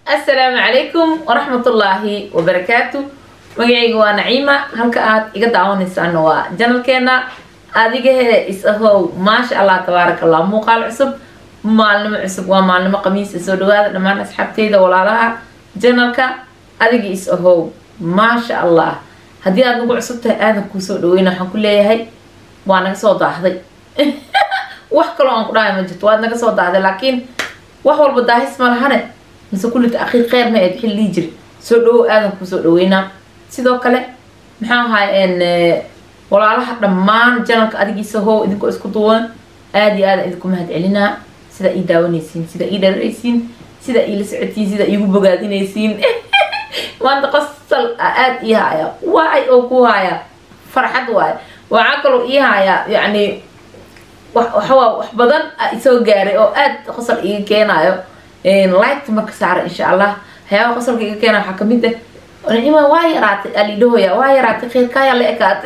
السلام عليكم ورحمة الله وبركاته. مجيء ونعيمة هلك إيجا دعونيسان وجنال كنا أديجه إسهو ما شاء الله تبارك الله مقال عصب معلم عصب ومعلم قميص السوداء لما نسحب تيدا ولا لها جنال كا أديجه إسهو ما شاء الله هدي أدنو عصبته أنا كوسود وين حنقول ليه هاي وأنا صوت أحضي وحكلو عن قراءة مجد وأنا صوت أحضي لكن وحول بداه اسمه لهنا بس كل تأخير خير ما يدحل لي يجري سودو آدم كسودو وينا سيدو كله محاها إن ولا على حد مان جنك أديك سهو إذنكم اسكتوان آدي إذنكم هاد علينا سيدا إيدا ونيسين سيدا إيدا رئيسين سيدا إيلا سعتي سيدا إيقو بقادين يسين ما أنت قصل آد إيهايا واي أوكو هايا فرحة واي وعاكلو إيهايا يعني وحوا وحبضان إسو جاري أو آد قصل إيه كينايو لايك مركزار إن شاء الله هيا قصر كي كنا حكمته ونعيمة وايرات اللي دويا وايرات خير كايا لقات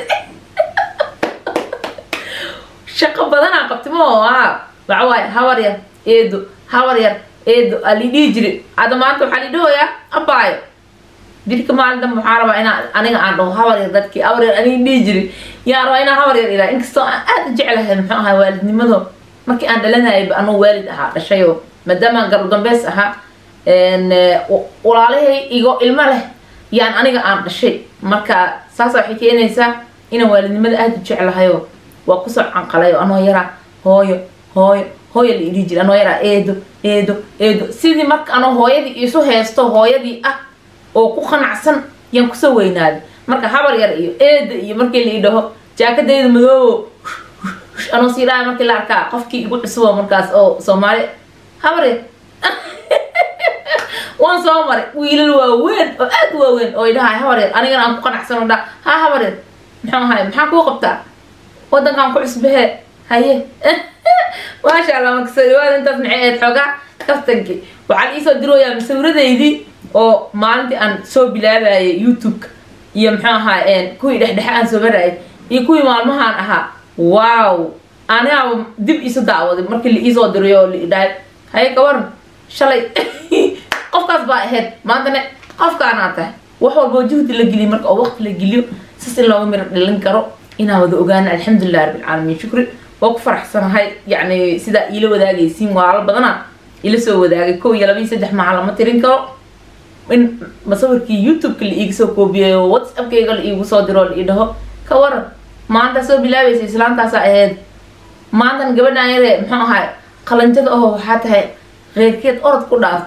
شق بدنا قبت ما بعواي هوريا إيدو هوريا إيدو اللي يجري هذا ما أنتم حلي دويا أبايو ديك ما عندنا محاربة أنا عنده هوريا ذاتك أوريا أنا يجري يا روينا هوريا إلى إنك سو أرجعلها محاها والدني مذهب ما كان لنا يبقى أنو والد هذا الشيء مدام قرضن بس أها إن وعليه يجو المله يعني أنا قام الشيء مركا ساسا حكي نيسا إنه والدي ماذا أهدي شعله هيو وقصر عن قلايو أنا يرى هاي اللي يجي أنا يرى إيدو سيدي مرك أنا هاي دي يسوع هستو هاي دي أو كوخن عسن ينكسو ويناد مركا حبر يرى إيد مرك اللي يده جاك ده مذو أنا سيرا مرك لاركا قفكي يقول سوا مركاس أو سومالي هبري وان صامر ويل وين أد وين أو إذا هاي هبري أنا كنا أنكو نحسن ودا ها هبري محن كو قبتا ودن كان كعس به هاي ما شاء الله مكسر وهذا أنت سمعت حاجة كفتنكي وعلى إيسو درو يا مسورة دي أو ما عندي أن سو بلا يوتيوب يمحن هاي إن كوي ده أن سو براي يكوي معلومها ها واو أنا دب إيسو دعوة مركل اللي إيسو درو يا اللي ده هاي كورن شلي قف كاس باهد ما عندنا قف كاناته وحول بوجود اللي جلي مرك أو وقت اللي جليه سيستم لو مر للنكرو إنا وذو أجانا الحمد لله رب العالمين شكر وكفر حسن هاي يعني سيدا إلى وذاقي سين وعلى بدنا إلى سو وذاقي كو يلا بيسدح مع علامة ترينكرو من مصور كي يوتيوب كل إيكسو كوبي واتساب كي قال إيجو صادروا الإيده كورن ما عندنا سو بلا بس إسلام تاسعد ما عندنا قبلنا يرى محا هاي قلنجد أوه حتى هاي غير كده أرض كل عفت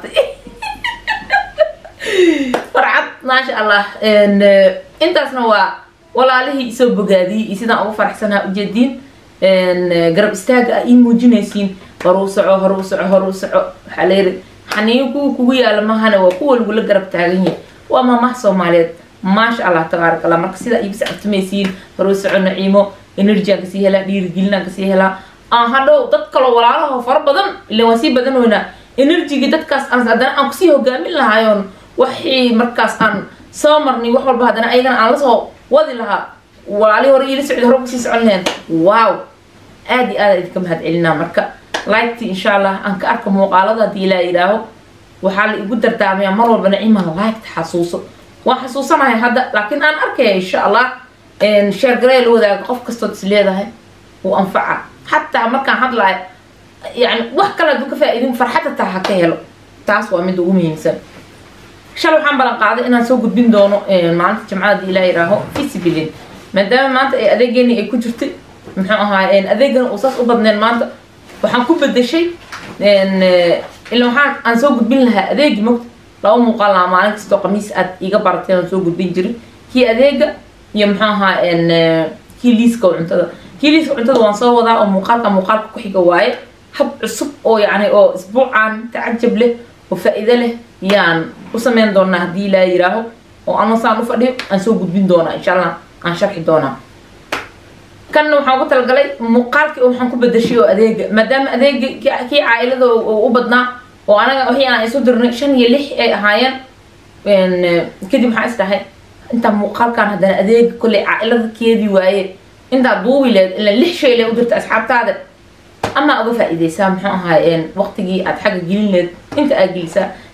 فرعت ما شاء الله إن أنت سنوا ولا له يسوي بجادي يصير أو فرح سنة جديد إن قرب استاج إن موجنسين هروسع حلير حنيكو كوي على ما هنا وقول ولا قرب تعليني وما محصو مالت ما شاء الله تبارك الله مركز إذا يبسع تميسين هروسع نعيمه إنرجع كسيهلا دير جيلنا كسيهلا هذا تذكر ولا له فرق بدن اللي وسيب بدن هنا إنرجي جدت كاس أنا أدنى أقصيه جامل لها يون وحي مركز أن سامرني وحول بهذا أنا أيضا على صو وذي لها وعليه وريلي سعد هروب سيس عنهن واو آدي كم هاد علنا مركا لايكتي إن شاء الله أنك أركم مقالة دي لا إله وحال يقدر تعمل مرة بنعيمها لايك حسوسه وحسوسه معي هذا لكن أنا أركي إن شاء الله إن شرقري له ذا قف قصة سليه ده وأنفعه حتى مركا حضلا يعني وحكلا دوك فائدين فرحتها تحكيها له تعسوا من دومي إنسان شلون حنبلا قاعدة إن نسوق بين دونه معناته جماعة دي لا يراهو في سبيلين ما دام معناته أذيجني كوجرتي محاها إن أذيجن وصاص أبدا معناته وحنكون بدي شيء إن اللي حن نسوق بين لها أذيج مكت لو مقالة معناته ستو قميص يجبرتين نسوق بين جري هي أذيجة يمحاها إن هي ليسكو عنتها هي ليسكو عنتها وانصور ذا أو مقال كحي جواي حب الصب أو يعني أو أسبوعا تعجب له وفائدة له يعني وسمين دونا هدي لا يراهو وأنا صار نفرده أنسوق بين دونا إن شاء الله عن شرح دونا كانوا حاولت الجلي مقالك وحنكون بدشيو أديج مدام أديج كي عائلة وبدنا وأنا وهي أنا يسود رنشان يلح هاين إن كده محاسة هاي أنت مقال كان هذا أديج كل عائلة كيدي وعي أنت ضوي اللي شيء اللي قدرت أصحاب تعدد أما أبو فائدة سامحها إن وقت جي أتحقق جيلنا أنت أجلسة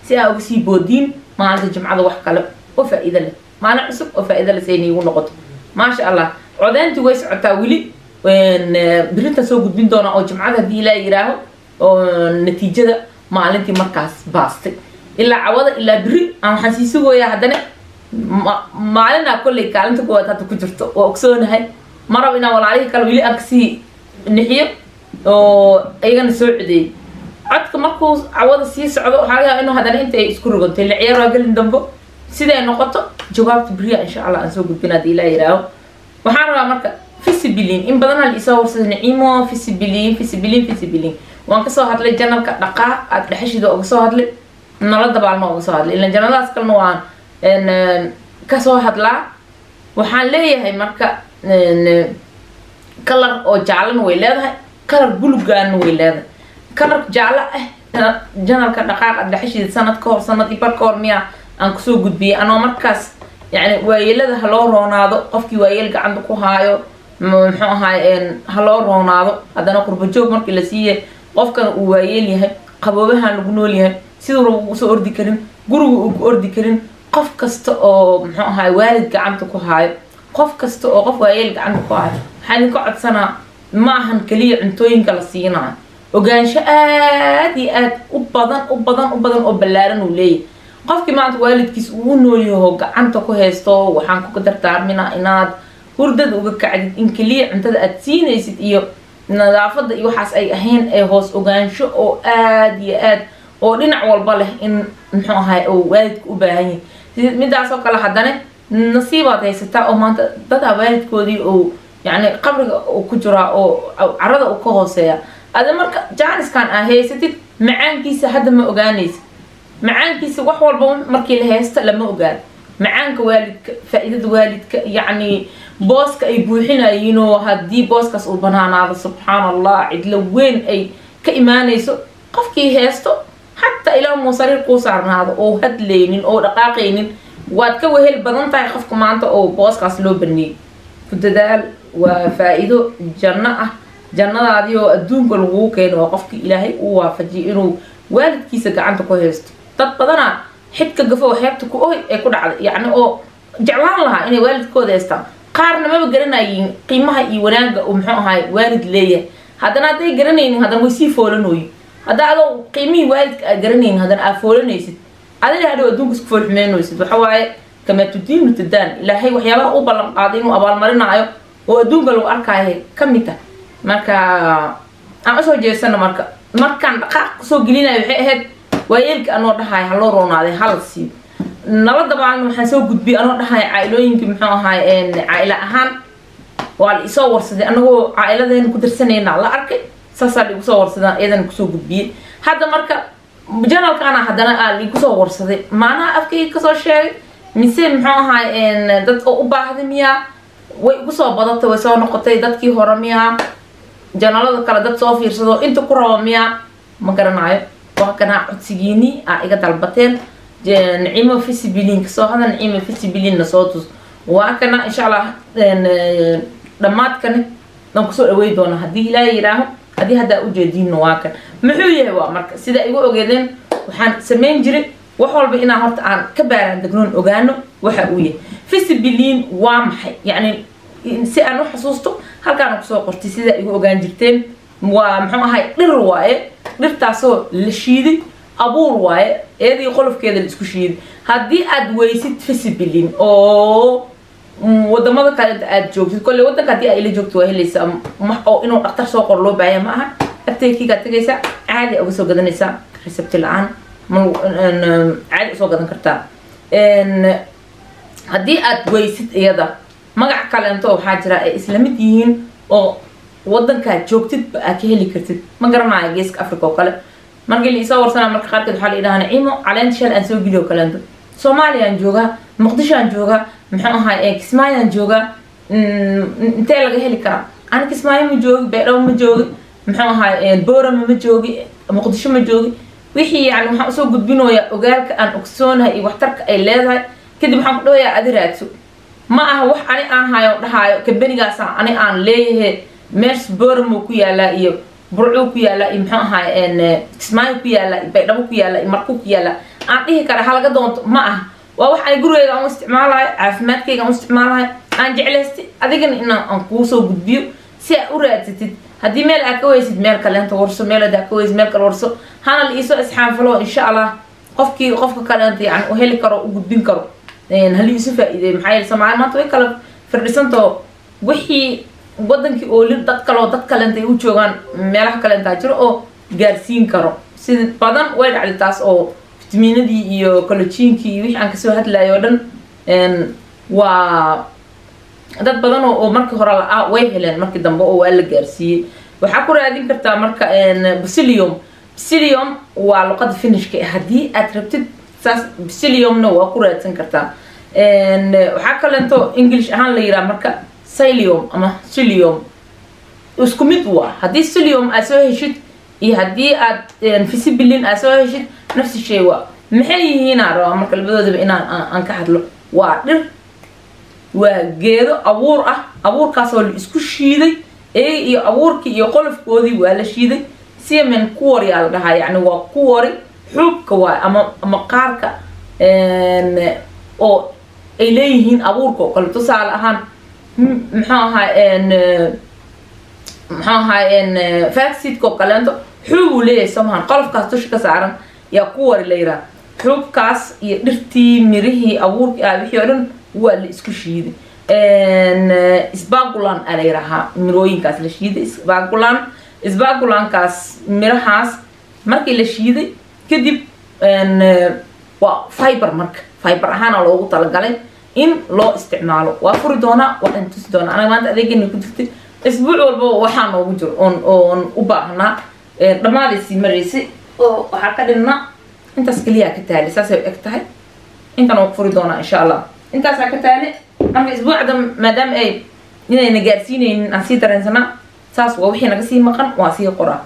si aa uga sii boodiin maalinta jimcada wax kale oo faa'iido leh maalin cusub oo faa'iido leh say niigu noqoto maasha allah codeyntii way socotaa weli birinta soo gudbin doona oo jimcada haddii ilaa yiraaho oo natiijada maalintii markaas baastay ilaa cawada ilaa biri aan waxaan sii sugooyaa haddana maalinaa kolley kaalinta kuwaad hadda ku jirto oo ogsoonahay marab inaan walaalihii kale weli aan kasii nixiyo oo ayagana soo codeeyay codka markuu cawada sii socdo waxaa laga yaabaa inuu haddana inta ay isku rogontay la ciyaar waa gelin dambo siday noqoto jawaabta beriya insha allah aan soo gudbin haddii ilaa yiraaho waxaan rabaa marka fisibilin in badan hal isoo warsada naciimo fisibilin waan kasoo hadlay janalka dhaqaaq aad dhexashida uga soo hadlay nala dabaalma uga soo hadlay ilan janaladaas kalena waan kasoo hadlaa waxaan leeyahay marka kalar oo jaalana way leedahay kalar bulugaana way leedahay kalar jaalo ah janalka dhaqaaq aad dhexashida sanad ka hor sanad iyo bar ka hor miyaa aan kusoo gudbiyay anoo markaas يعني ويلده هلو رونادو قفكي ويل قاعد ku haayo muxuu ahaay halo roonaado hadana qurbo joog markii la siiyay qofkan uu waayeel yahay qaboobahan lagu nool yahay sidoo uu soo ordi karin guriga uu ordi karin qof kasta oo muxuu ahaay waalid gacanta ku haayo qof kasta oo qof waayeel gacanta ku haayo waxaan ka codsanaa ma ahan kaliya cuntooyinka la siinayo ogaansho aad iyo aad u badan oo ballaaran uu leeyahay qofkii maanta waalidkiis uu nool yahay gacanta ku haysto waxaan ku dardaarminaa inaad hurdada uga kacdid in kaliya cuntada aad siinaysid iyo nadaafada iyo waxaas ay ahayn ay hoos ogaansho oo aad iyo aad oo dhinac walba leh in muxuu ahaay oo waalidku u baahan yahay midaas oo kale haddana nasiibaad haysataa oo maanta dad waalidkoodii oo yani qabriga uu ku jiraa oo carada uu ka hooseeya ada marka jaaniskan aa haysatid macaankiisa hadda ma ogaanaysid macaankiisa wax walba markii la haysto lama ogaado macaanka waalidka faa'iidada waalidka yani booska ay buuxinayeen oo hadii booskaas uu banaanaado subhanallah cidla weyn ay ka imaanayso qofkii haysto hatta ilaa muusariir ku saarnaado oo hadleynin oo dhaqaaqeynin waad ka wehel badan tahay qofka maanta oo booskaas loo baneeyay ku dadaal waa faa'iido janno ah jannadaadii oo adduunka lagu keeno oo qofkii ilaahay uu waafajiyo inuu waalidkiisa gacanta ku haysto dad badana xidka gafo xeebta ku oy ee ku dhacday yani oo jeclaan lahaa inay waalidkooda haystaan qaarna ma garanayeen qiimaha iyo wanaaga oo muxuu ahaay waalid leeyahay haddana haday garanaynin haddana way sii foolanooyin hadda adoo qiimihii waalidka aad garanaynin haddana aad foolanaysid adiga hadhow adduunka isku foolxumeynaysid waxa waaye kama tudiinu tudaan ilaahay waxyaabaha u ballan qaaday inuu abaalmarinaayo oo adduunka lagu arkaayo ka mid ah marka aan usoo jeesano markaan dhaqaaq kusoo gelinayo waxay ahayd waayeelka anoo dhahay haloo roonaaday hal siiyo nala dabaan waxaan soo gudbiyay anoo dhahay caa'ilooyinka muxuu ahaay caa'ila ahaan waa la isoo warsaday anagoo caa'iladeena ku dirsanayna la arkay saasaa ligu soo warsadaa iyadan kusoo gudbiyay hadda marka janalkaana haddana aa ligu soo warsaday maanaha afkayga kasoo sheegay mise muxuu ahaay dad oo u baahday miyaa way ugu soo badatay way soo noqotay dadkii hore miyaa janalada kale dad soo fiirsado inta ku rabo miyaa ma garanayo waa kana codsigiini aa iga dalbateen naciimo fisibilin kasoo hada naciimo fisibilin na soo tus waa kana insha allah dhamaadkani dan kusoo dhaweey doona haddii ilaa yiraaho haddii haddaa ujeediino waa kan muxuu yahay waa marka sida igu ogeedeen waxaan samayn jiray wax walba inaan horta aan ka baaraan degnoon ogaano waxa uu yahay fisibilin waa maxay yani si aan u xasuusto halkaan kusoo qortay sida igu ogaan jirteen waa muxuu ahay dhir waaye dhirtaasoo la shiiday abuur waaye eedii qolofkeeda la isku shiiday haddii aad weysid fisibilin oo wadamada kale aad joogtid kolley wadanka haddii ay la joogto waa helaysaa oo inuu dhaqtar soo qor loo baahaya ma aha abteekiigaa tegaysaa caadi uga soo gadanaysaa resebti la-aan caadi usoo gadan kartaa haddii aad weysid iyada magac kaleento waxaa jira ay isla mid yihiin oo wadankaad joogtidba aad ka heli kartid ma garanayo geeska africa oo kale markii la isoo warsanaa marka qaarkeed waxaa la idhahaa naciimo caleenta shal aan soo geliyo kaleento soomaaliyaan joogaa muqdishoaan joogaa muxuu ahaay kismaayaan joogaa intee laga heli karaa ana kismaayo ma joogi beedhaw ma joogi muxuu ahaay boorama ma joogi muqdisho ma joogi wixii yani waxaan usoo gudbinoyaa ogaalka aan ogsoonahay iyo waxtarka ay leedahay kadib waxaan ku dhawayaa adi raadso ma aha wax ani aan hayo dhahaayo kabenigaasa ani aan leeyahay meers booramo ku yaalaa iyo burco ku yaala muxuu ahaa kismaayo ku yaala baydhabo ku yaala marku ku yaala aan dhihi kara halaga doonto ma ah waa wax ay gurigeyga aan isticmaalahay caafimaadkayga aan isticmaalahay aan jeclaystay adigana inaan kuu soo gudbiyo si aad u raadsatid haddii meel aad ka weysid meel kaleento warso meel aad ka weysid meel kale warso hana la iisoo isxaanfalo insha allah qofka kaleento yani u heli karo u gudbin karo halii isu faa'iideey maxaa yeelay Soomaali maanta way kala firdhisanto wixii wadankii oo dad kaleento ay u joogaan meelaha kaleenta jiro oo gaarsiin karo sida badan way dhacday taas oo fitamiinadii iyo collagenkii wixii aan kasoo hadlayo dhan waa dad badan oo markii hore la way heleen markii dambe oo waa la gaarsiiyay waxa ku raadin kartaa marka psyllium waa luqada finishka hadii aad rabtid saas psylliumna waa ku raadsan kartaa waxa kaleento English ahaan la yiraahdo marka psyllium ama psyllium isku mid waa hadii psyllium aad soo heshid iyo hadii aad visibilin aad soo heshid nafsi shay waa maxay yihiin araba marka labadoodaba inaan ka hadlo waa dhir waa geedo abuurkaas oo la isku shiiday iyo abuurkii iyo qolofkoodii waa la shiiday semen kuwari la dhahaa yani waa kuwari xubka waa ama qaarka oo ay leeyihiin abuurka kale tusaale ahaan muxuu ahaa faaxidko kaleento xubuu leeyahay samahan qolofkaas dusha ka saaran yaa kuwari la yiraahdo xubkaas iyo dhirtii mirihii abuurkii wixii oo dhan waa la isku shiiday isbaagulan ala yiraahdaa mirooyinkaas la shiiday isbaagulankaas mirahaas markii la shiiday kadib waa fiber ahaan loogu talagalay in loo isticmaalo waa furi doona waxaan tusi doona anaga maanta adeegani ku jirtay isbuuc walba waxaan noogu jiro on u baahnaa dhamaadaysi mareysay oo waxa ka dhigna intaas kaliya ka taali saasay eg tahay intaan oo furi doona insha Allah intaas ka taali marka isbuucda maadaam ay inayna gaarsiinaynin aan sii dareensana saas waa wixii naga sii maqan waa sii qoraa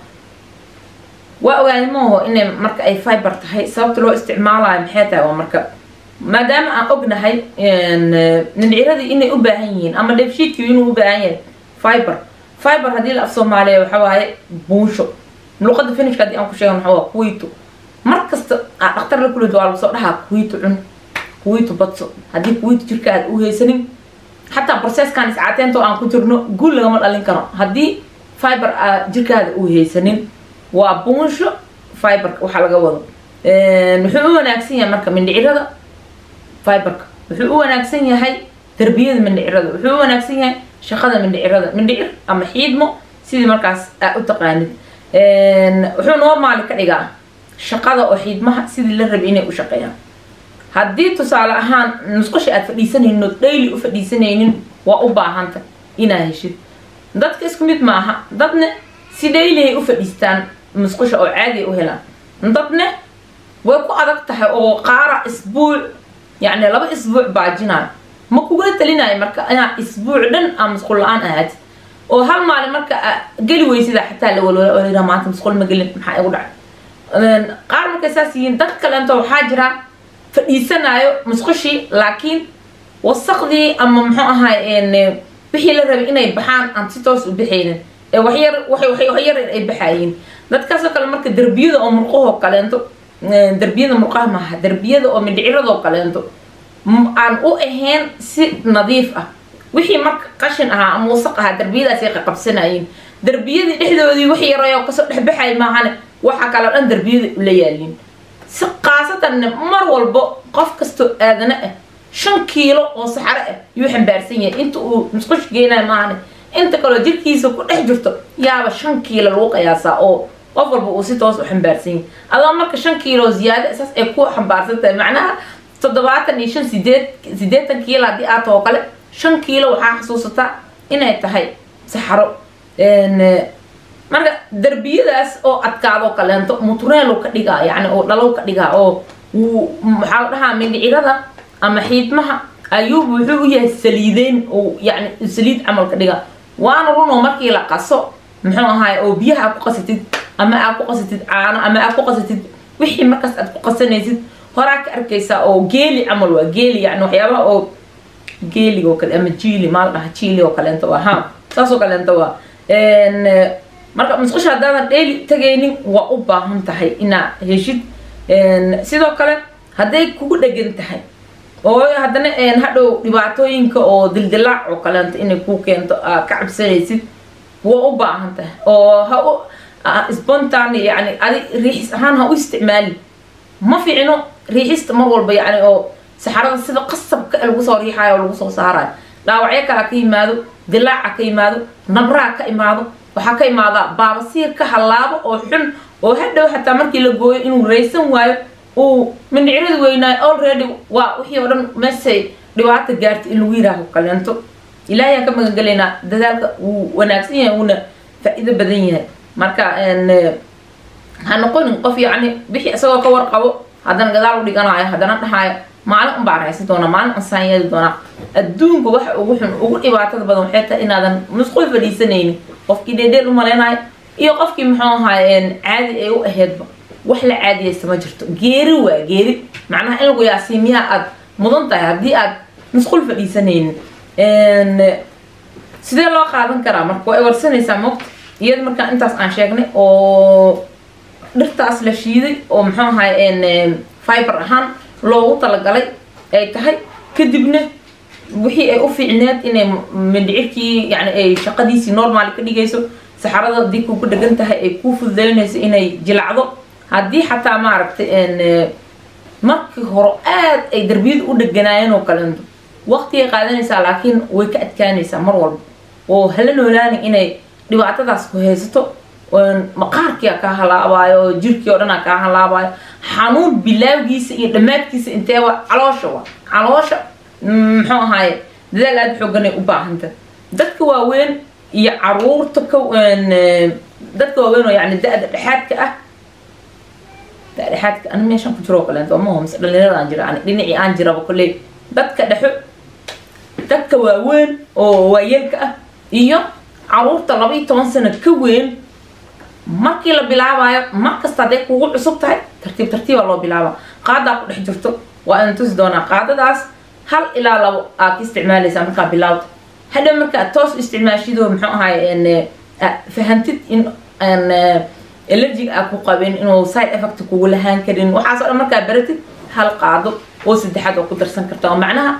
waa ogaanimo inay marka ay fiber tahay sababta loo isticmaalayo maxay tahay waa marka maadaama aan ognahay nindhirada inay u baahan yihiin ama dheefshiidku inuu u baahan yahay fiber hadii la af Soomaaliya waxa waaye buunsho luqada finishka hadii aan ku sheegno waxa waa kuweyto markasta dhakhtar la kulid waa lagu soo dhahaa kuweyto badso hadii kuweyto jirkaad u haysanin hatta processkan iscaateento aan ku jirno guul lagama dhalin karo hadii fiber jirkaada u haysanin waa buunsho fiber waxa laga wado wuxuu u wanaagsan yahay marka mindhicirada fiberka wuxuu u wanaagsan yahay tarbiyada mindhicirada wuxuu u wanaagsan yahay shaqada mindhicir ama xiidmo sidii markaas u taqaanid wuxuu normal ka dhigaa shaqada oo xiidmaha sidii la rabay inay u shaqeeyaan hadii tusaale ahaan musqusha aad fadhiisanayno daily u fadhiisanaynin waa u baahanta inaad heshid dadka isku mid maaha dadna si daily u fadhiistaan musqusha oo caadi u helaan dadna way ku adag tahay oo qaara isbuuc يعني لبا اسبوع باجينا ما كوغلا تليناي marka ina isbuuc dhan am musqul aan aad oo hal maalin marka gali weysida xataa la walaalo maanta musqul ma galin maxaa igu dhacay qaar marka asaasiin dad kale inta waxa jira fadhiisanayo musqushi laakiin wasaqdi ama muxuu ahaa wixii la rabay inay baxaan aan si toos u bixeen wax yar ay baxayeen dadkaas kale marka darbiyada oo murqaho kaleento darbiyada murqaha ma darbiyada oo mindhicirada kaleento aan u ahayn si nadiif ah wixii marka qashin aha ama wasaq aha darbiyadaas ay qabsanayeen darbiyada dhexdoodii wax yar oo ka soo dhaxbaxay maahan waxa kala dhan darbiyada u leeyaalin si qaasatan mar walba qof kasto aadana 5 kiilo oo saxaro ah yuu xambaarsan yahay inta uu musqush geenay maahan inta kale jirkiisa ku dhex jirto yaaba 5 kiilo loo qiyaasaa oo qof walba uu si toos u xambaarsan yahay adoo marka 5 kiilo ziyaada asaas ay ku xambaarsan tahay macnaha 78 kiilo hadii aad oo kale 5 kiilo waxa xasuusata inay tahay saxaro marka darbiyadaas oo adkaado kaleento mutureelo ka dhigaa yani oo dhalow ka dhigaa oo waxa la dhahaa mindhicirada ama xiidmaha ayuu wuxuu u yahay saliideen oo yani saliid amal ka dhigaa waana runo markii la qaso muxuu ahaay oo biyaha ku qasatid ama aad ku qasatid caano ama aad ku qasatid wixii markaas aad ku qasanaysid horaa ka arkaysa oo geeli amal waa geeli yani waxyaabaha oo geeliga oo kale ama jiili maal dhaha jiili oo kale inta waa saas oo kale inta waa marka musqusha hadaadan daily tagaynin waa u baahan tahay ina heshid sidoo kale haday kugu dhagan tahay oo hadana hadhow dhibaatooyinka oo dildilaac oo kale inay ku keento ka cabsanaysid waa u baahan tahay oo spontaane yani adi riix ahaan ha u isticmaali ma fiicno riixista mar walba yani oo saxarada sida qasabka lagu soo riixayo oo lagu soo saarayo dhaawacyo kala ka yimaado dilaaca ka yimaado nabraa ka imaado waxa ka imaada baabasiir ka halaabo oo xun oo hadhow hatta markii la gooyo inuu reysan waayo oo mindhicirada weynaay already waa wixii oo dhan meeshay dhibaato gaartay in lagu yiraahdo kaleento ilaahay ka magan galeena dadaalka uu wanaagsan yahay una faa'iido badan yahay marka ha noqonin qof yani bixi asagoo ka warqabo haddana gadaal u dhiganayo haddana dhahayo maalin baan haysan doona maalin aan yeeli doona adduunka waxa ugu xun ugu dhibaatada badan waxay tahay inaadan musqul fadhiisanaynin qofkii dheedheel u maleynayo iyo qofkii muxuu ahaayeen caadi ay u aheedba wax la caadiyaysa ma jirto geeri waa geeri macnaha in lagu yaasiimiyaa aad mudan tahay haddii aad musqul fadhiisanaynin sidee loo qaadan karaa marka way warsanaysaa moogta iyada markaan intaas aan sheegnay oo dhirtaas la shiiday oo muxuu ahaayeen fiber ahaan loogu talagalay ay tahay kadibna wixii ay u fiicneed inay mindhicirkii yani ay shaqadiisii normal ka dhigayso saxarada hadii ku dhagan tahay ay ku fududeynayso inay jilacdo haddii xataa maaragtay markii hore aad ay darbiyada u dhaganaayeen oo kaleento waqti ay qaadanaysaa laakiin way ka adkaanaysaa mar walba oo hala noolaani inay dhibaatadaas ku haysato maqaarkii ka halaabayo jirkii oo dhan ka halaabayo xanuun bilaawgiisa iyo dhamaadkiisa inteeba caloosha muxuu ahaay dadaal aad xooganay u baahanta dadka waaweyn iyo caruurta dadka waaweyn oo yani da'da dhexaadka aan meeshan ku jiro kale oo ma hoos dhalinyarada aan jira aan dhinacii aan jiraba kulay dadka dhexo dadka waaweyn oo waayelka ah iyo caruurta 12 sano ka weyn markii la bilaabayo markasta haday kugu cusub tahay tartiib loo bilaabo qaada ku dhex jirto waa in tus doona qaadadaas hal ilaa labo aad isticmaalaysaa marka bilaawto hadda marka toos isticmaashido muxuu ahaay fahantid in allergic aku qabeen inuu side effect kugu lahaan karin waxa soo marka baratid hal qaado oo saddexaad oo ku darsan kartaa macnaha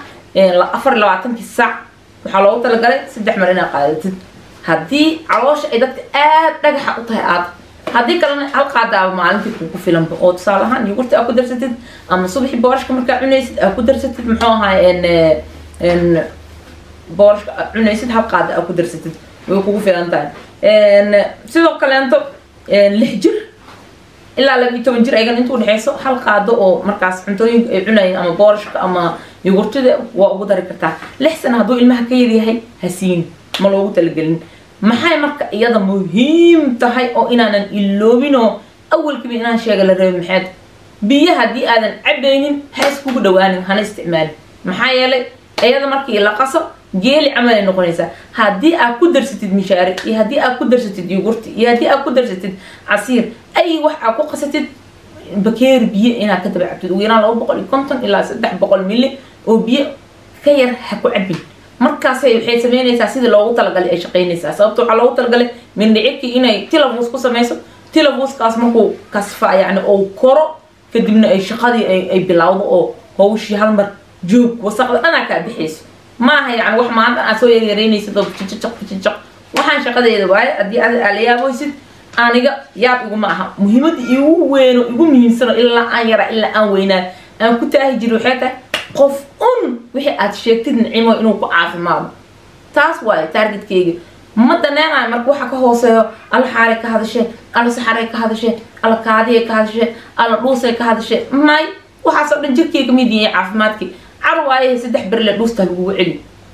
24 saac waxa loo talagalay 3 mar inaad qaadatid haddii caloosha ay dadka aad dhagaxa u tahay aad haddii kalena hal qaada maalintii kugu filan oo tusaale ahaan yogurta aad ku darsatid ama subaxi boorashka markaa cunaysid aad ku darsatid muxuu ahaay boorashka cunaysid hal qaada aad ku darsatid way kugu filan tahay sidoo kaleento 6 jir ilaa 12 jir aygan intuu dhaxayso hal qaado oo markaas cuntooyinka ay cunayeen ama boorashka ama yogurtada waa ugu dari kartaa 6 sano hadduu ilmaha ka yar yahay hasiin ma loogu talagelin maxay marka iyada muhiim tahay oo inaanan iloobino awalkiiba inaan sheega la reebo maxay biyaha hadii aadan cabaynin hays kugu dhawaanin hana isticmaal maxaa yeelay iyada markii la qaso geeli camal noqonaysa hadii aad ku darsatid mishaari iyo hadii aad ku darsatid yogurti iyo hadii aad ku darsatid casiir ay wax aad ku qasatid bakeer biyo inaad ka tabactid ugu yaraan 250 ilaa 300 ml oo biyo ka yar ha ku cabin markaas waxay sameynaysaa sida loogu talagalay ay shaqeynaysaa sababtoo waxa loogu talagalay mindhicirkii inay tilabus ku sameyso tilabuskaas markuu kasfa yani oo koro kadibna ay shaqadii ay bilowdo oo hawshii hal mar joog wasaqda dhanaa ka bixiyso maaha yani wax maanta aad soo yareynaysid oo jijaq waxaan shaqadeeda waaye haddii aad aliyaaboysid aniga yaab igu maaha muhiimada igu weyn oo igu muhiimsan ilaa aan yara ilaa aan weynaa aan ku taahi jiro waxay tahay qof wixii aad sheegtid nicimo inuu ku caafimaado taas waaye targetkeyga ma daneenayo marka waxa ka hooseeyo alla xaare ka hadashay alla saxare ka hadashay alla kaadiye ka hadashay alla dhuusay ka hadashay may waxa soo dhan jirkeyga mid yahay caafimaadkii carwaaye 3 bir la dhuusta lagu celi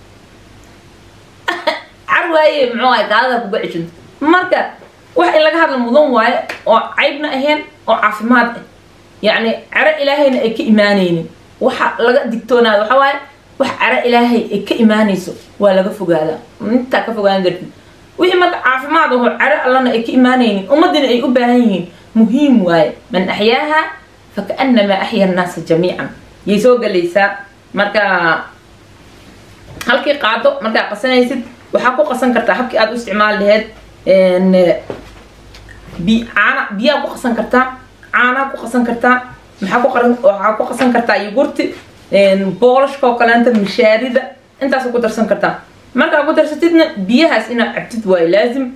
carwaaye muxuu ay kaada ku gacin marka wax laga hadlo mudan waaye oo caybna ahayn oo caafimaad ah yani cara ilaahayna ay ka iimaanayeen waxa laga digtoonaado waxa waaye wax cara ilaahay ay ka iimaanayso waa laga fogaadaa inta ka fogaan gartid wixii marka caafimaad oo cara allana ay ka iimaanayeen ummadina ay u baahan yihiin muhiim waaye man ahyaaha fakaannama ahya an-nas jamii'an yeesoo galaysa marka halkii qaado marka qasanaysid waxa ku qasan kartaa habkii aad u isticmaal lahayd biyaa ku qasan kartaa caana ku qasan kartaa waxaa ku qasan kartaa yogurti boolashka oo kaleenta mishaarida intaas ku darsan kartaa marka ku darsatidna biyahaas ina cabtid way laazim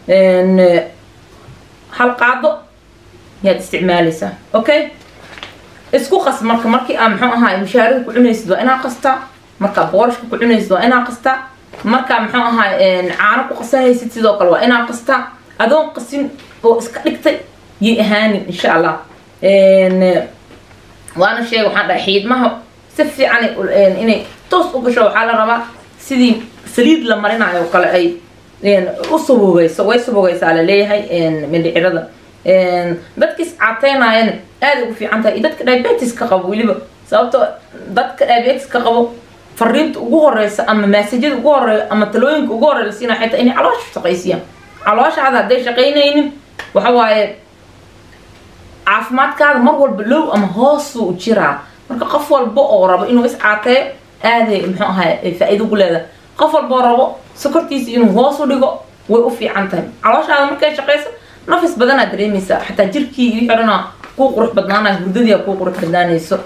hal qaado yaad isticmaalaysaa okay isku qas markii aan muxuu ahaa mishaarida ku cunaysid waa inaa qastaa marka boolashka ku cunaysid waa inaa qastaa marka muxuu ahaa caano ku qasanaysid sidoo kale waa inaa qastaa adoon qasin oo iska dhigtay yay ahaanin insha Allah وانا شيء وحنا حيد ما هو سفي عن إني توصل كشوا على ربع سيدي سليد لما رنا على وقال أي لين أصبوا جيس ويصبوا جيس على ليه هاي من العرضة بتكس عطينا يعني هذا في عنده إذا كريبتس كقبو اللي سأبتو ذات كريبتس كقبو فريمت وجورس أما مسجد وجور أما تلوين وجور لسينا حتى إني علاش تقيسيا علاش هذا ده شقينا وحواي caafimaadkaada mar walba low ama hoos u jiraa marka qof walba oo rabo inuu is caatay aad muxuu ahaa faa'iido ku leedahay qof walba rabo sokortiisa inuu hoos u dhigo way u fiican tahay calooshaada markay shaqeyso nafis badan aad dareemaysaa xataa jirkii iyo xirana ku qurux badnaanay hurdadii ku qurux badnaanayso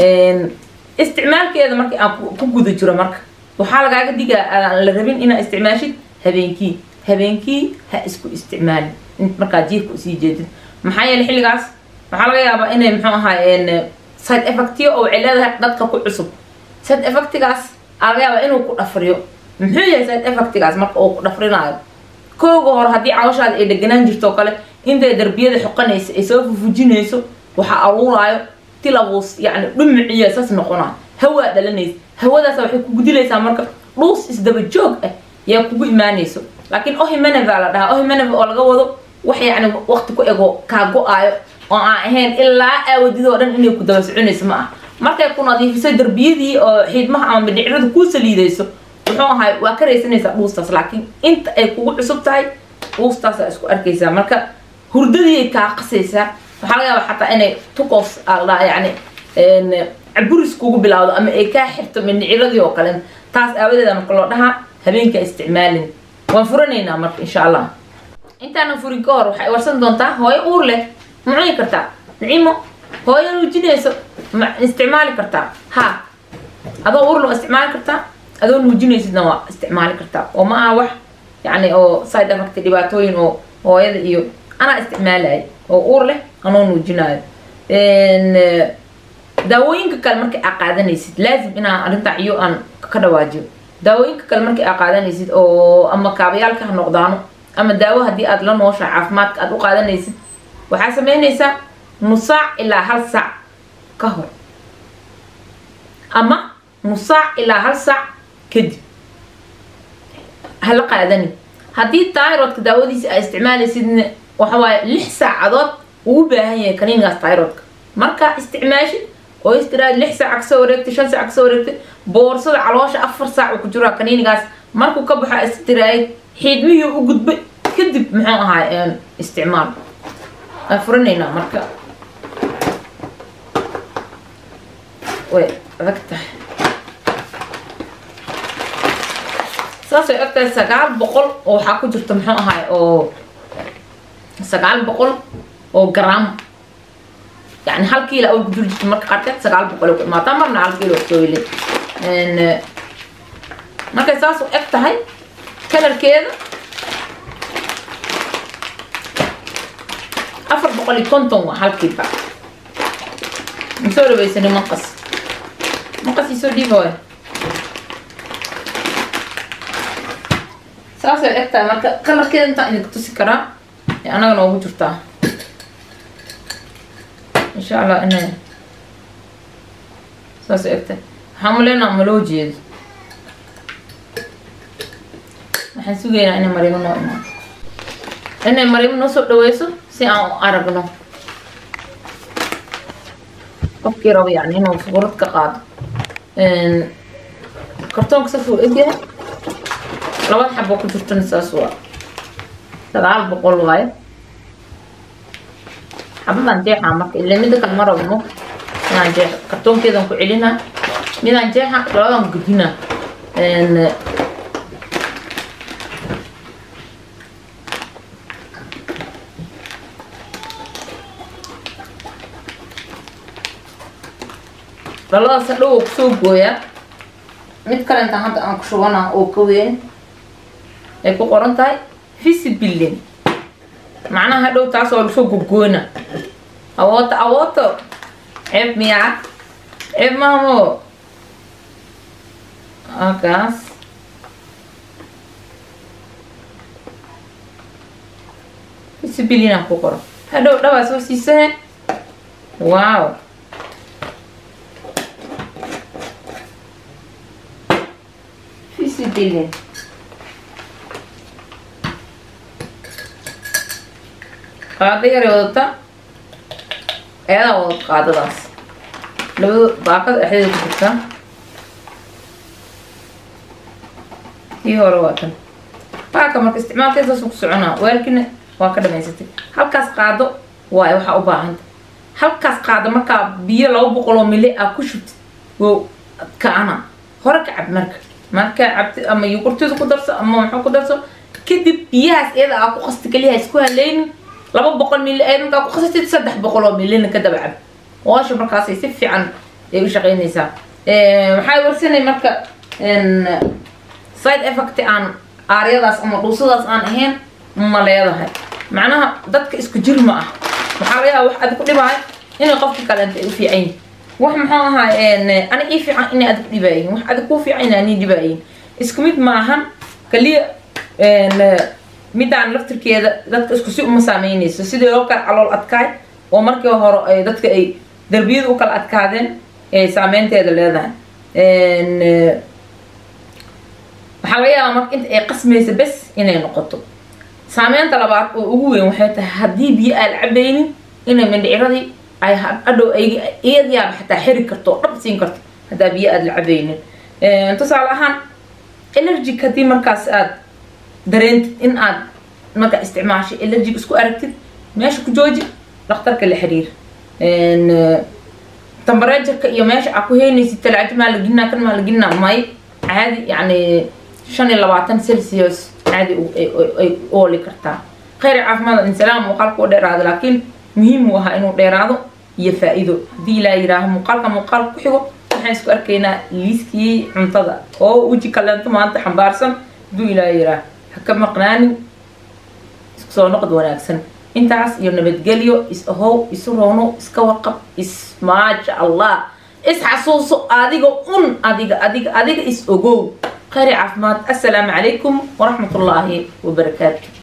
isticmaalkeeda markii aan ku guda jiro marka waxa lagaaga digaa la rabin inaad isticmaashid habeenkii ha isku isticmaalin marka jiifku sii jeedid maxaa yeelay xilligaas waxaa laga yaabaa inay muxuu ahaayeen side effect oo ciladaha dadka ku cusub side effectgaas laga yaabaa inuu ku dhafriyo muxuu yahay side effectgaas marka uu ku dhafrinayo kooga hor hadii calooshaada ay deganaan jirto kale intay darbiyada xoqanaysa ay soo fufujinayso waxa aruurayo tilabus yani dhumuciya saas noqona hawa dhalanaysa hawadaas waxay ku gudilaysaa marka dhuus isdaba joog ah yaa kugu imaanayso laakiin ohimeneva la dhahaa ohimeneva oo laga wado wax yani waqti ku ego ka go'ayo oo aan ahayn ilaa aawadido dhan inay ku daba soconayso ma ah markay ku nadiifisay darbiyadii oo xiidmaha ama bidicrada ku saliidayso wuxuu ahay waa ka reysanaysaa dhuustaas laakiin inta ay kugu cusub tahay dhuustaas isku arkaysaa marka hurdadii ay ka qasaysaa waxa laga yaabaa xataa inay tukos ala yani caburis kugu bilaawdo ama ay ka xirto bidicradii oo kale taas aawadeeda marka loo dhahaa habeenka isticmaalin waan furanaynaa marka insha Allah intaana furin ka hor waxay warsan doontaa hooyo uur leh معي كرتا نعيمو هو ينوجينيسو استعمالي كرتا ها هذا أورلو استعمالي كرتا هذا نوجينيسو نوا استعمالي كرتا وما واحد يعني أو سايد أفكت دباتوين أو هذا إيو أنا استعمالي أو أورله أنا نوجيناي إن داوين كلمة أقعدنيسيد لازم أنا أرنتا عيو أن كدواجو داوين كلمة أقعدنيسيد أو أما كابيالك هنقدانو أما داو هدي أدلان وشع عفمات أدو قعدنيسيد waxaa sameynaysaa nus saac ilaa hal saac ka hor ama nus saac ilaa hal saac kadib hala qaadani haddii thyroidka daawadiisa ay isticmaalaysidna waxa waaye 6 saacadood uu u baahan yahay kaniingaas thyroidka marka isticmaashid oo istiraad 6 saac ka soo wareegtay 5 saac ka soo wareegtay boorsada caloosha 4 saac ku jira kaniingaas markuu ka baxo istiraad xiidmihii u gudbay kadib muxuu ahaa isticmaal أفرنينا مركا وي ركته ساسي أكتر سجال بقول أو حاكو جرت محا هاي أو سجال بقول أو جرام يعني هل كيلو أو جرت مركا قرتت سجال بقول ما تمرنا على كيلو تويلي إن مركا ساسو أكتر هاي كلر كذا أفر بقولي كنتم وحالكي بقى نسوي بيسني مقص يسوي دي هواي ساسي أكتر مركا كلر كذا أنت إنك تسكرها يعني أنا لو وجرتها إن شاء الله إنه ساسي أكتر حملنا عملوا جيد حنسوقينا إنه مريم نوعنا إنه مريم نوصل دويسو si aan aragno qofkii rabo yani inuu suurad ka qaado kartoonka safuu egyahay labada xabo ku jirtana saas waa 900 waaye xabadan jeexaa marka ilaa midda kale ma rabno inaan jeex kartoonkeedan ku celinaa midaan jeexa labadan gudinaa dhalada sadhow ku soo gooyaa mid kale intaan hadda aan ku shubana oo ka weyn ay ku qoran tahay visibility macnaha hadhow taas oo soo gogoona awooto ceeb miyaa ceeb maamo akaas visibility aan ku qoran hadhow dhawaa soo siisay wow visibility qaado yar wadata ayada wada qaadadaas labada baakad dhexdeeda ku jirta tii hore waa tan baaka marka isticmaalkeesaas ku soconaa weelkina waa ka dhamaysatay halkaas qaado waayo waxaa u baahanta halkaas qaado markaa biyo 200 ml ah ku shubtid oo kaana hore ka cab marka cabti ama yogurtida ku darso ama waxa ku darso kadib biyahaas iyada ah ku qasti kaliya isku haleyn 200 ml ay markaa ku qasatid 300 ml ka daba cab waasha markaas si fiican ay u shaqeynaysaa waxay warsanay marka side effect aan aariyadaas ama dhuusadaas aan ahayn ma leedahay macnaha dadka isku jir ma ah waxa laga yaabaa wax aad ku dhibaay in qofka kale ay u fiican wax maxaa ahaa ana ii fiican in aad ku dhibaayin wax aad ku fiican in aan dhibaayin isku mid ma ahan kaliya midaan laftirkeeda dadka isku si uma saameynayso sidoo loo kala calool adkaay oo markii hore ay dadka ay darbiyada u kala adkaadeen ee saameynteeda leedahay waxa laga yaabaa marka inta ay qasmayso bas inay noqoto saameynta labaad oo ugu weyn waxay tahay haddii biyo aan cabaynin inay mindhiciradii ay hadhow iyadiyaaba xataa xiri karto dhab siin karto haddaa biyo aad la cabaynin tusaale ahaan allergic haddii markaas aad dareentid in aad marka isticmaashay allergic isku aragtid meesha ku jooji dhakhtarka la xiriir temperature-ka iyo meesha aad ku heynaysid talaajo maa la gelinaa kan maa la gelinaa may caadi yani 25 celsius عادي أولي كرتا خير عافماد الإنسان مقال كو ديرادو لكن مهم وها إنو ديرادو يفائدو دي لا يراه مقال كحيو waxaan isku arkaynaa liiskii cuntada oo uji kalento maanta xambaarsan duu ilaa yiraah haka maqnaanin isku soo noqod wanaagsan intaas iyo nabadgelyo is ahow isu roono iska warqab ismaaja allah is xasuuso adiga is ogow خير عافمات السلام عليكم ورحمة الله وبركاته.